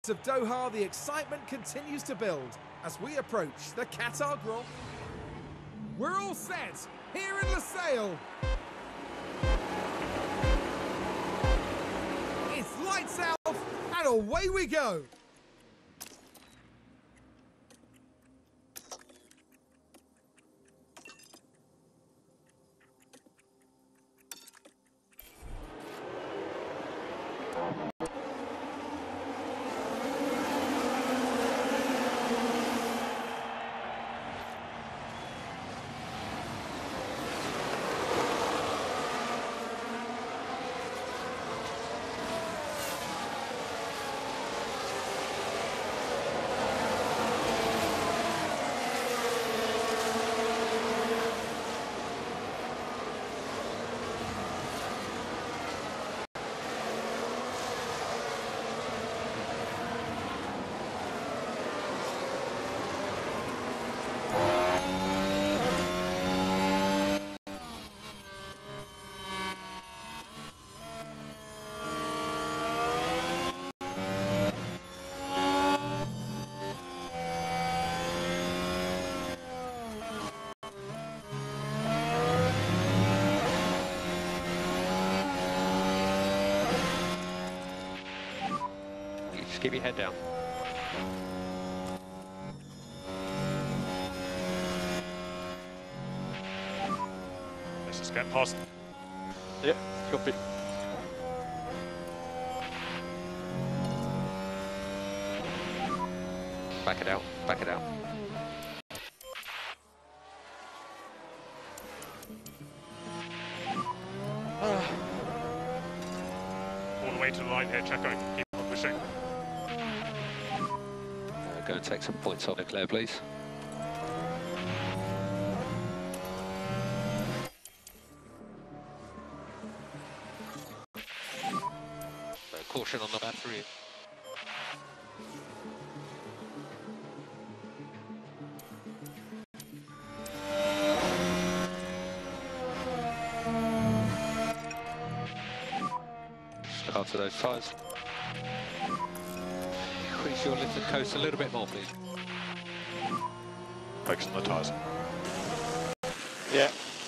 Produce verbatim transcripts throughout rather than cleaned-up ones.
of Doha, the excitement continues to build as we approach the Qatar Grand. We're all set here in Lusail. It's lights out and away we go. Just keep your head down. Let's just get past. Yep, copy. Back it out, back it out. All the way to the line here, Checo. Keep on pushing. Uh, go and take some points on Leclerc, please. Uh, caution on the battery. Start to those tyres. Increase your lift and coast a little bit more, please. Focus on the tyres. Yeah.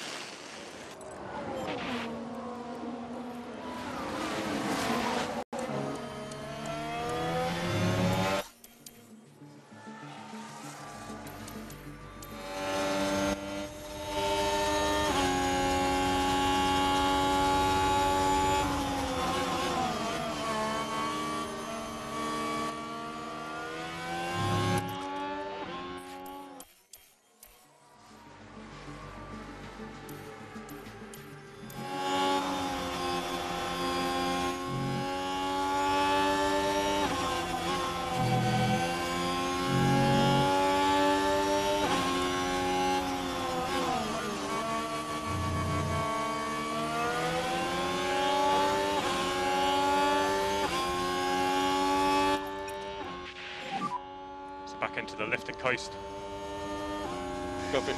Back into the lift and coast. Copy.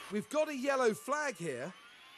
We've got a yellow flag here.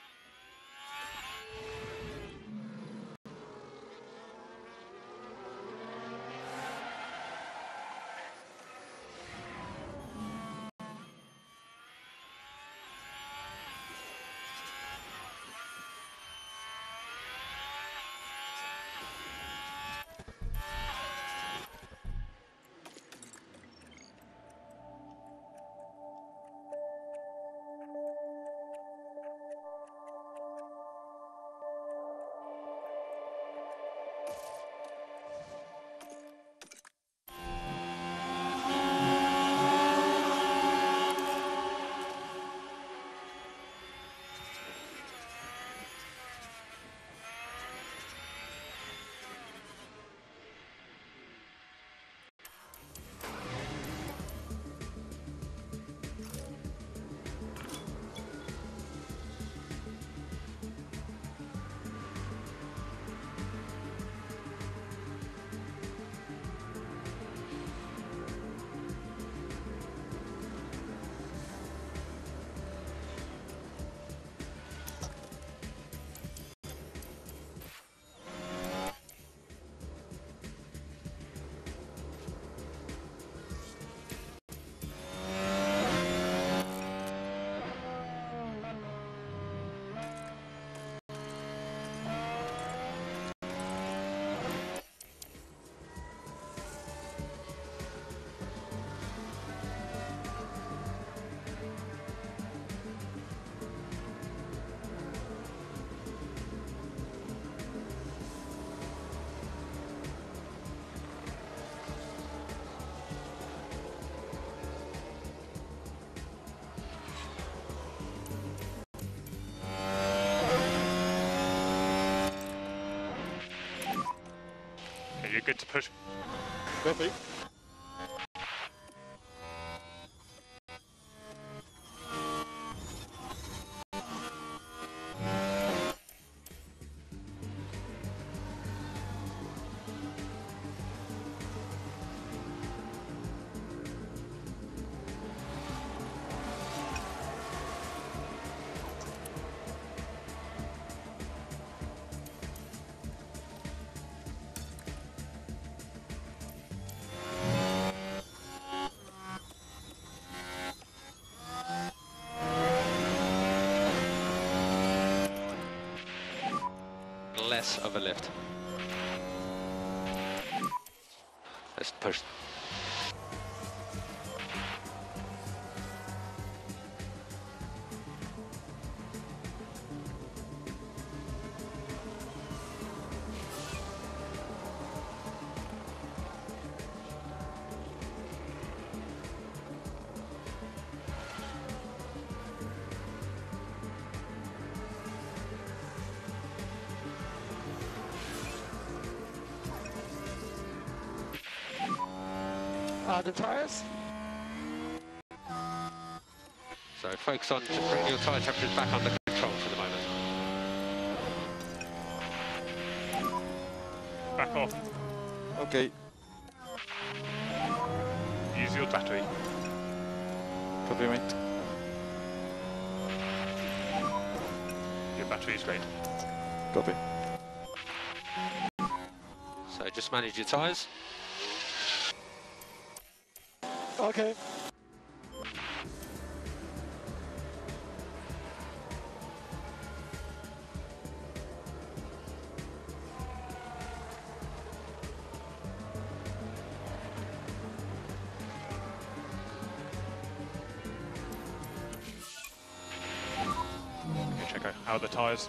You're good to push. Copy. Less of a lift. Let's push. Are the tyres? So focus on just bringing your tyre temperatures back under control for the moment. Back off. Okay. Use your battery. Copy, mate. Your battery is great. Copy. So just manage your tyres. Okay. Okay, check out how are the tyres.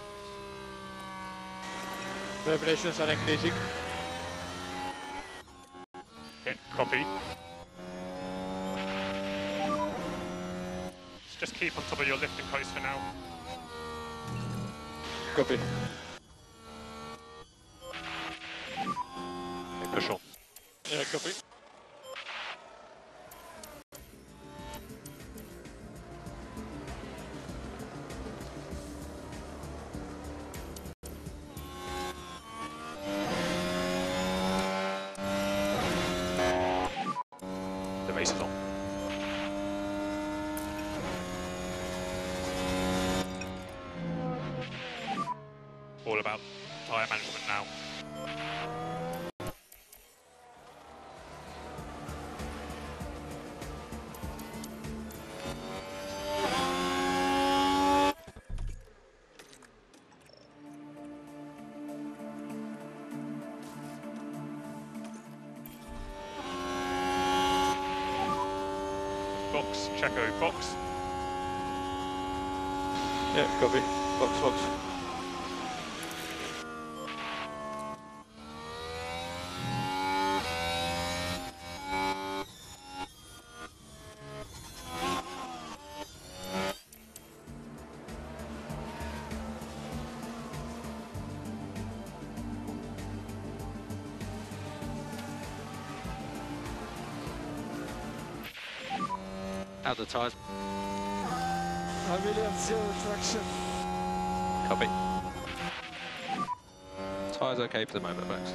Vibrations are increasing. Okay, copy. Just keep on top of your lifting coast for now. Copy. Okay, push on. Yeah, copy. The race is on. about tyre management now. Box, Checo, box. Yeah, copy. Box, box. Out the tyres. I really have zero traction. Copy. Tyres okay for the moment, Max.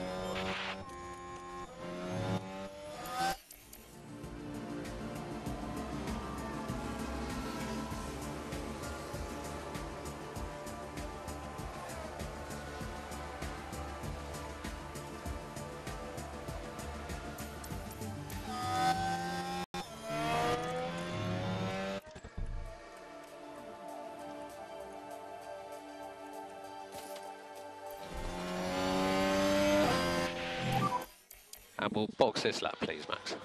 And we'll box this lap, please, Max.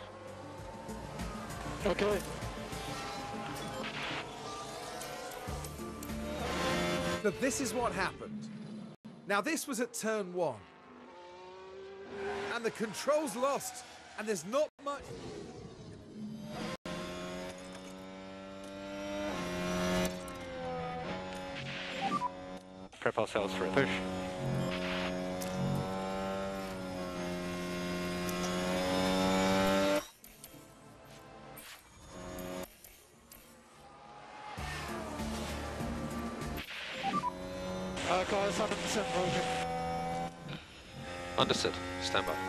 Okay. So this is what happened. Now this was at turn one. And the control's lost, and there's not much... Prep ourselves for a push. Uh, car is one hundred percent broken. Understood. Stand by.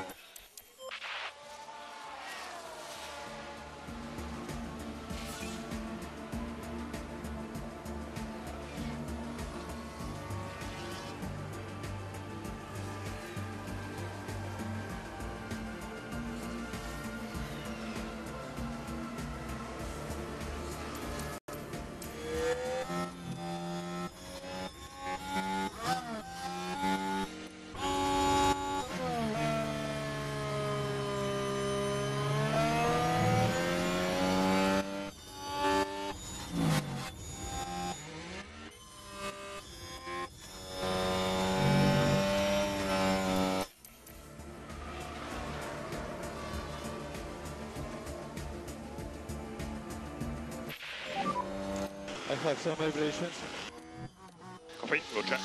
I have some vibrations. Copy, we'll check.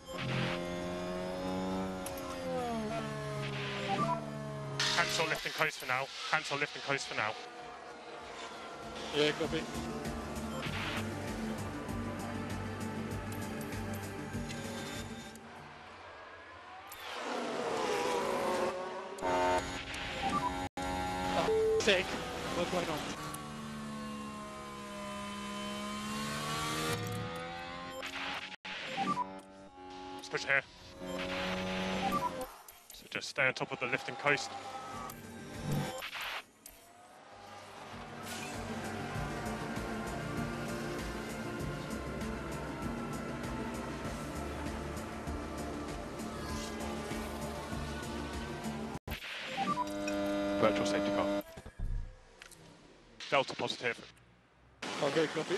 Cancel lift and coast for now. Cancel lift and coast for now. Yeah, copy. Oh, sake. What's going on? Let's push it here. So just stay on top of the lift and coast. Virtual safety car. Delta positive. Okay, copy.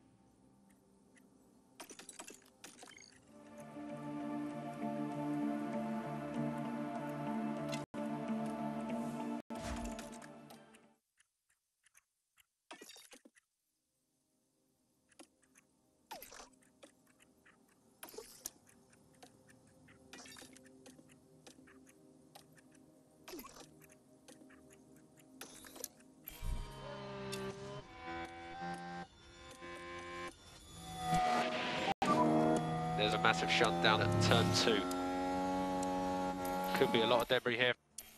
There's a massive shunt down at turn two. Could be a lot of debris here.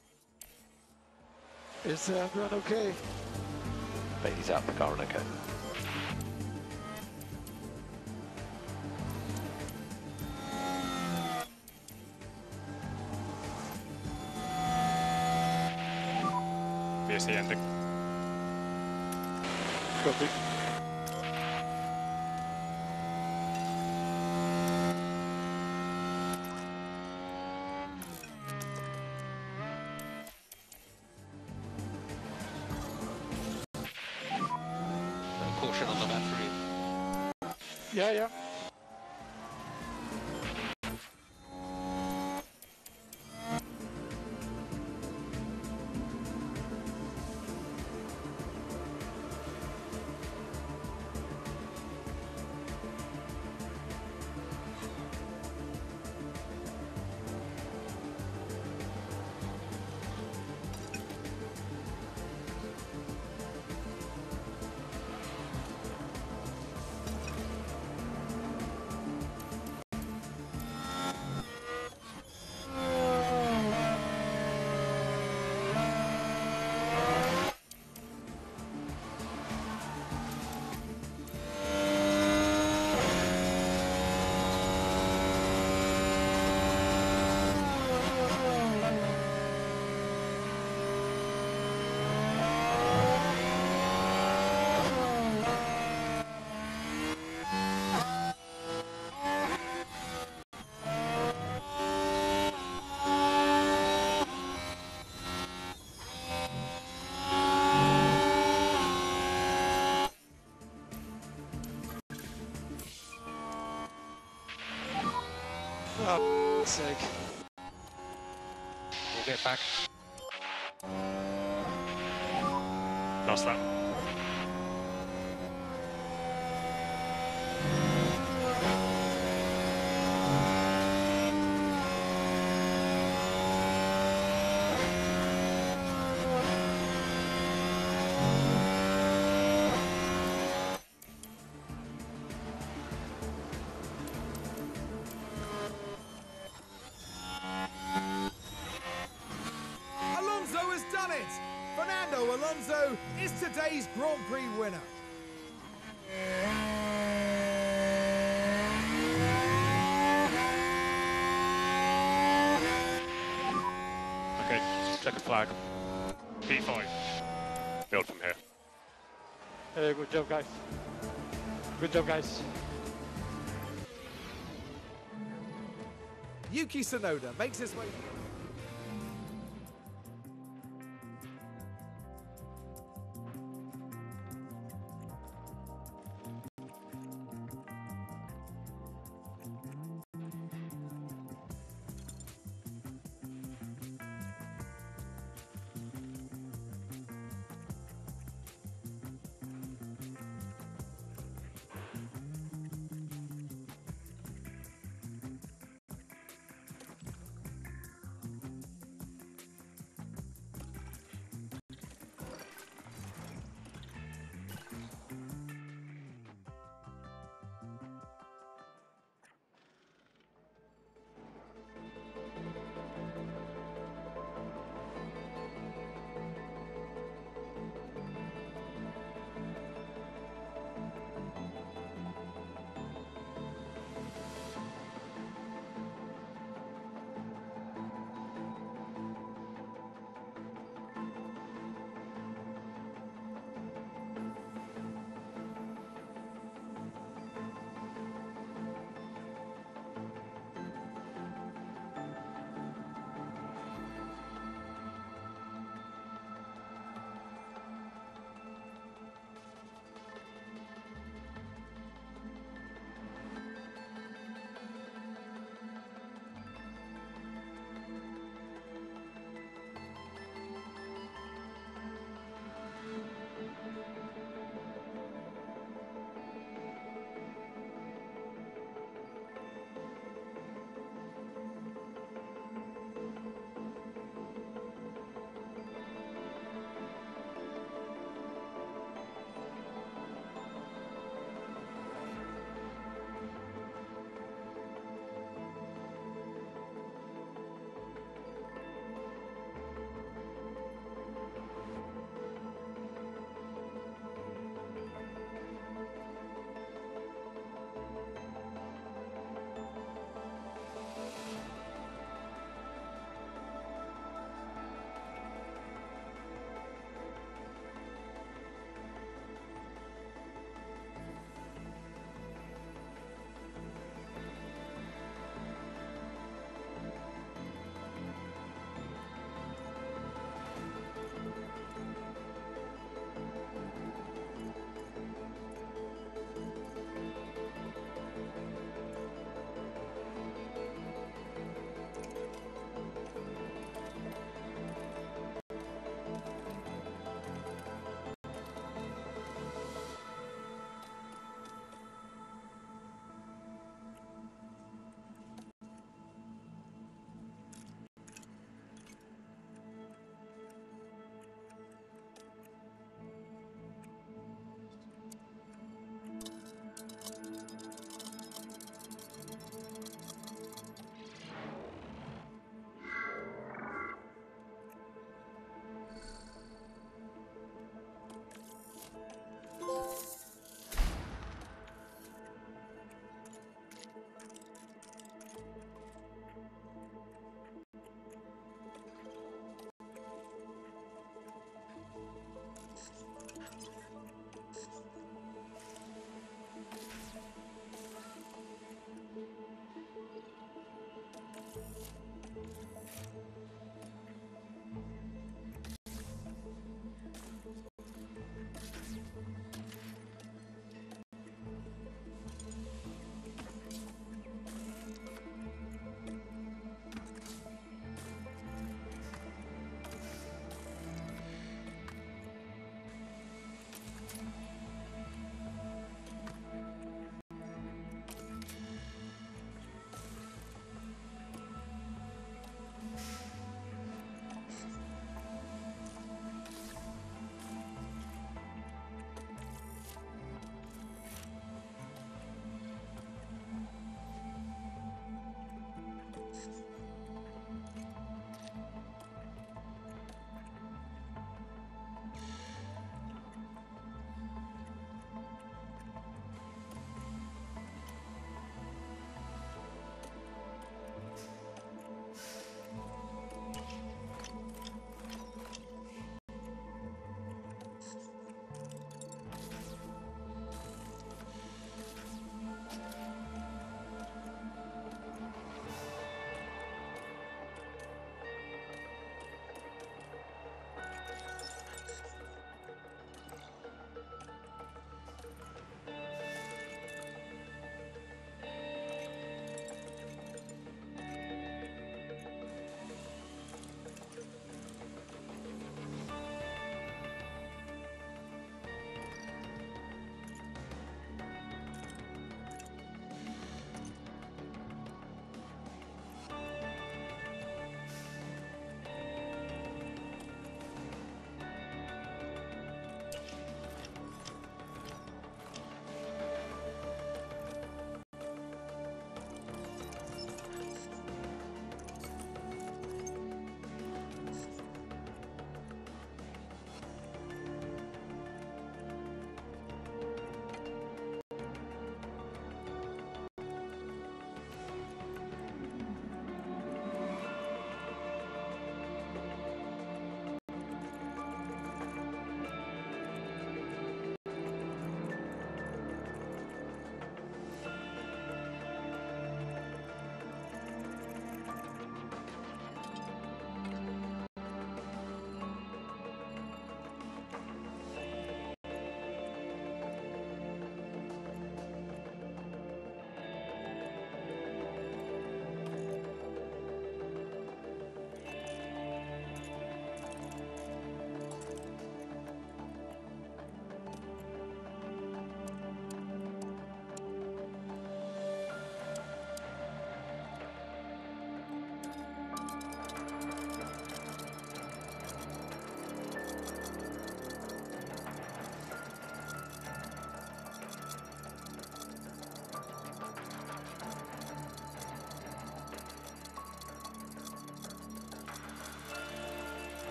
Is everyone okay? Bailey's out the car and okay. P C ending. Copy. Caution on the battery. Yeah, yeah. Oh, sake. We'll get back. Lost that. Alonso has done it! Fernando Alonso is today's Grand Prix winner. Okay, check a flag. P five. Build from here. Hey, good job, guys. Good job, guys. Yuki Tsunoda makes his way.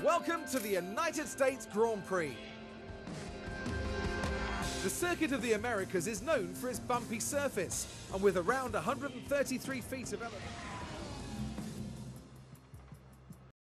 Welcome to the United States Grand Prix. The Circuit of the Americas is known for its bumpy surface, and with around one hundred thirty-three feet of elevation.